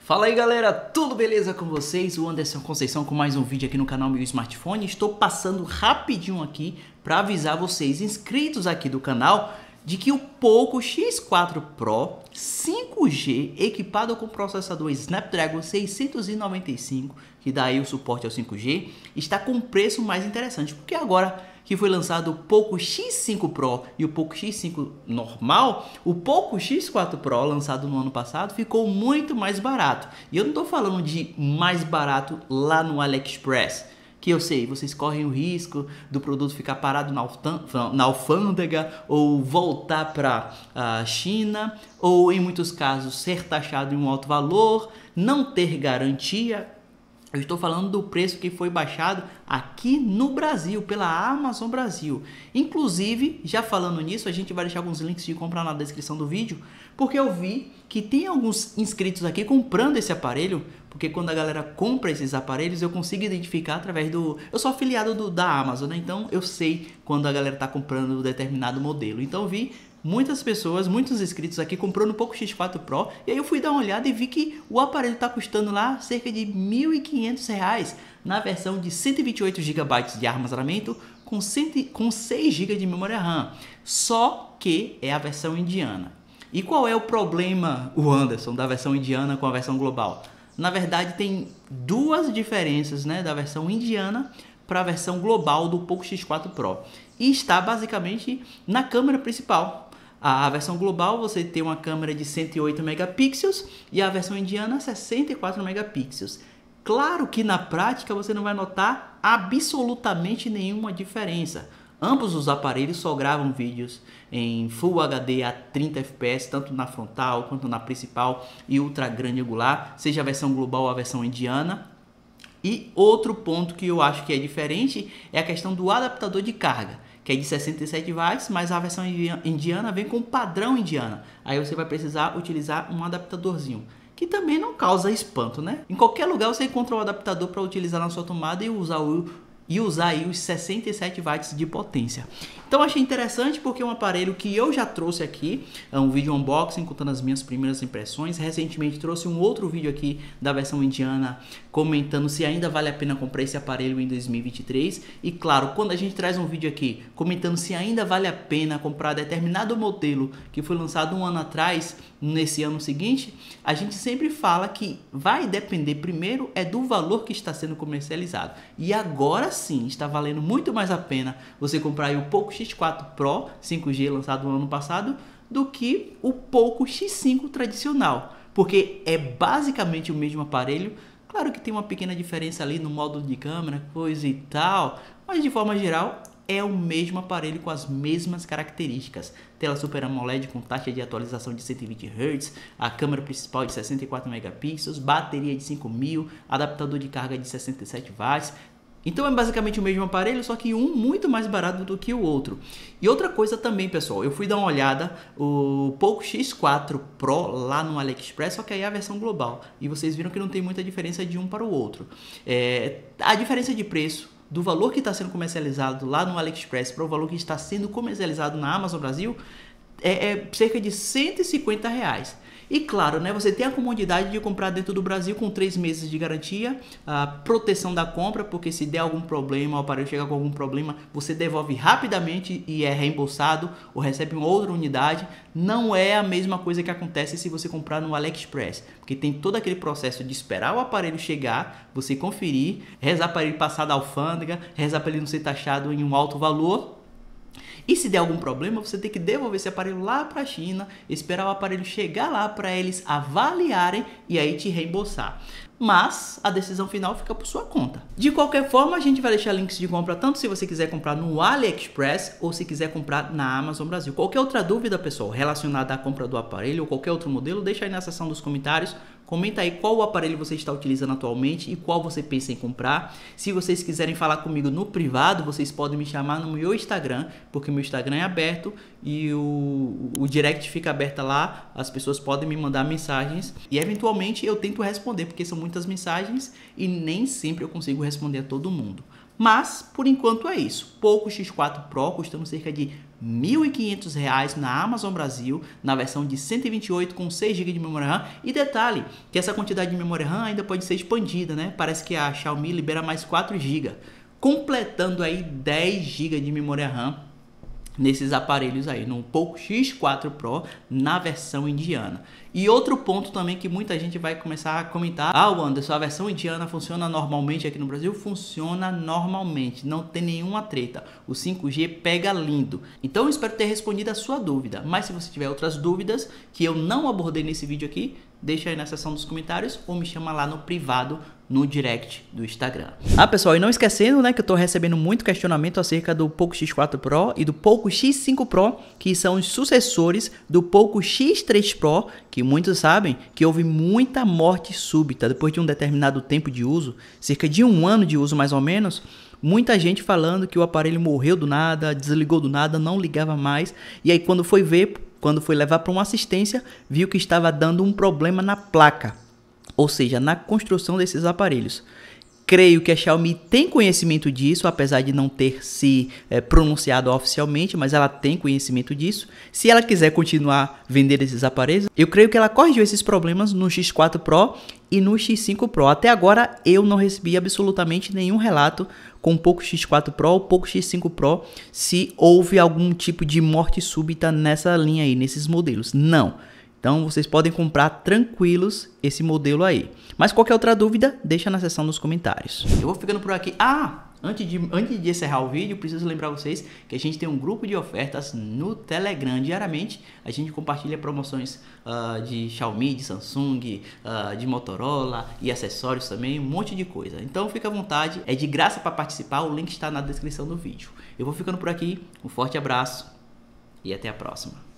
Fala aí galera, tudo beleza com vocês? O Anderson Conceição com mais um vídeo aqui no canal Meu Smartphone. Estou passando rapidinho aqui para avisar vocês inscritos aqui do canal de que o Poco X4 Pro 5G equipado com processador Snapdragon 695, que dá aí o suporte ao 5G, está com um preço mais interessante, porque agora que foi lançado o Poco X5 Pro e o Poco X5 normal, o Poco X4 Pro, lançado no ano passado, ficou muito mais barato. E eu não estou falando de mais barato lá no AliExpress, que eu sei, vocês correm o risco do produto ficar parado na alfândega ou voltar para a China, ou em muitos casos ser taxado em um alto valor, não ter garantia. Eu estou falando do preço que foi baixado aqui no Brasil, pela Amazon Brasil. Inclusive, já falando nisso, a gente vai deixar alguns links de compra na descrição do vídeo, porque eu vi que tem alguns inscritos aqui comprando esse aparelho, porque quando a galera compra esses aparelhos, eu consigo identificar através do... Eu sou afiliado da Amazon, né? Então eu sei quando a galera está comprando um determinado modelo. Então eu vi muitas pessoas, muitos inscritos aqui comprando o Poco X4 Pro, e aí eu fui dar uma olhada e vi que o aparelho está custando lá cerca de R$ 1.500 na versão de 128 GB de armazenamento com 6 GB de memória RAM, só que é a versão indiana. E qual é o problema, o Anderson, da versão indiana com a versão global? Na verdade tem duas diferenças, né, da versão indiana para a versão global do Poco X4 Pro, e está basicamente na câmera principal. A versão global você tem uma câmera de 108 megapixels e a versão indiana 64 megapixels. Claro que na prática você não vai notar absolutamente nenhuma diferença. Ambos os aparelhos só gravam vídeos em Full HD a 30 fps, tanto na frontal quanto na principal e ultra grande angular, seja a versão global ou a versão indiana. E outro ponto que eu acho que é diferente é a questão do adaptador de carga, que é de 67 watts, mas a versão indiana vem com padrão indiana. Aí você vai precisar utilizar um adaptadorzinho, que também não causa espanto, né? Em qualquer lugar você encontra um adaptador para utilizar na sua tomada e usar aí os 67 watts de potência. Então achei interessante porque é um aparelho que eu já trouxe aqui, é um vídeo unboxing contando as minhas primeiras impressões. Recentemente trouxe um outro vídeo aqui da versão indiana comentando se ainda vale a pena comprar esse aparelho em 2023. E claro, quando a gente traz um vídeo aqui comentando se ainda vale a pena comprar determinado modelo que foi lançado um ano atrás, nesse ano seguinte, a gente sempre fala que vai depender primeiro é do valor que está sendo comercializado. E agora sim, está valendo muito mais a pena você comprar aí o Poco X4 Pro 5G lançado no ano passado do que o Poco X5 tradicional, porque é basicamente o mesmo aparelho. Claro que tem uma pequena diferença ali no modo de câmera, coisa e tal, mas de forma geral é o mesmo aparelho com as mesmas características. Tela Super AMOLED com taxa de atualização de 120 Hz, a câmera principal de 64 megapixels, bateria de 5.000, adaptador de carga de 67 watts. Então é basicamente o mesmo aparelho, só que um muito mais barato do que o outro. E outra coisa também, pessoal, eu fui dar uma olhada, o Poco X4 Pro lá no AliExpress, só que aí é a versão global. E vocês viram que não tem muita diferença de um para o outro. A diferença de preço do valor que está sendo comercializado lá no AliExpress para o valor que está sendo comercializado na Amazon Brasil é cerca de R$150. E claro, né, você tem a comodidade de comprar dentro do Brasil com 3 meses de garantia, a proteção da compra, porque se der algum problema, o aparelho chegar com algum problema, você devolve rapidamente e é reembolsado ou recebe uma outra unidade. Não é a mesma coisa que acontece se você comprar no AliExpress, porque tem todo aquele processo de esperar o aparelho chegar, você conferir, rezar para ele passar da alfândega, rezar para ele não ser taxado em um alto valor. E se der algum problema, você tem que devolver esse aparelho lá para a China, esperar o aparelho chegar lá para eles avaliarem e aí te reembolsar. Mas a decisão final fica por sua conta. De qualquer forma, a gente vai deixar links de compra tanto se você quiser comprar no AliExpress ou se quiser comprar na Amazon Brasil. Qualquer outra dúvida, pessoal, relacionada à compra do aparelho ou qualquer outro modelo, deixa aí na seção dos comentários. Comenta aí qual o aparelho você está utilizando atualmente e qual você pensa em comprar. Se vocês quiserem falar comigo no privado, vocês podem me chamar no meu Instagram, porque o meu Instagram é aberto e o direct fica aberto lá. As pessoas podem me mandar mensagens e eventualmente eu tento responder, porque são muitas mensagens e nem sempre eu consigo responder a todo mundo. Mas, por enquanto é isso. Poco X4 Pro custando cerca de R$ 1.500 na Amazon Brasil, na versão de 128 com 6 GB de memória RAM. E detalhe, que essa quantidade de memória RAM ainda pode ser expandida, né? Parece que a Xiaomi libera mais 4 GB, completando aí 10 GB de memória RAM nesses aparelhos aí, no Poco X4 Pro na versão indiana. E outro ponto também que muita gente vai começar a comentar: ah, Anderson, a versão indiana funciona normalmente aqui no Brasil? Funciona normalmente, não tem nenhuma treta, o 5G pega lindo. Então eu espero ter respondido a sua dúvida, mas se você tiver outras dúvidas que eu não abordei nesse vídeo aqui, deixa aí na seção dos comentários ou me chama lá no privado, no direct do Instagram. Ah, pessoal, e não esquecendo, né, que eu tô recebendo muito questionamento acerca do Poco X4 Pro e do Poco X5 Pro, que são os sucessores do Poco X3 Pro, que muitos sabem que houve muita morte súbita depois de um determinado tempo de uso, cerca de 1 ano de uso mais ou menos. Muita gente falando que o aparelho morreu do nada, desligou do nada, não ligava mais, e aí quando foi ver, quando foi levar para uma assistência, viu que estava dando um problema na placa, ou seja, na construção desses aparelhos. Creio que a Xiaomi tem conhecimento disso, apesar de não ter se pronunciado oficialmente, mas ela tem conhecimento disso. Se ela quiser continuar vendendo esses aparelhos, eu creio que ela corrigiu esses problemas no X4 Pro e no X5 Pro. Até agora eu não recebi absolutamente nenhum relato com o Poco X4 Pro ou Poco X5 Pro se houve algum tipo de morte súbita nessa linha aí, nesses modelos. Não. Então vocês podem comprar tranquilos esse modelo aí. Mas qualquer outra dúvida, deixa na seção dos comentários. Eu vou ficando por aqui. Antes de encerrar o vídeo, preciso lembrar vocês que a gente tem um grupo de ofertas no Telegram. Diariamente a gente compartilha promoções de Xiaomi, de Samsung, de Motorola e acessórios também, um monte de coisa. Então fica à vontade, é de graça para participar, o link está na descrição do vídeo. Eu vou ficando por aqui, um forte abraço e até a próxima.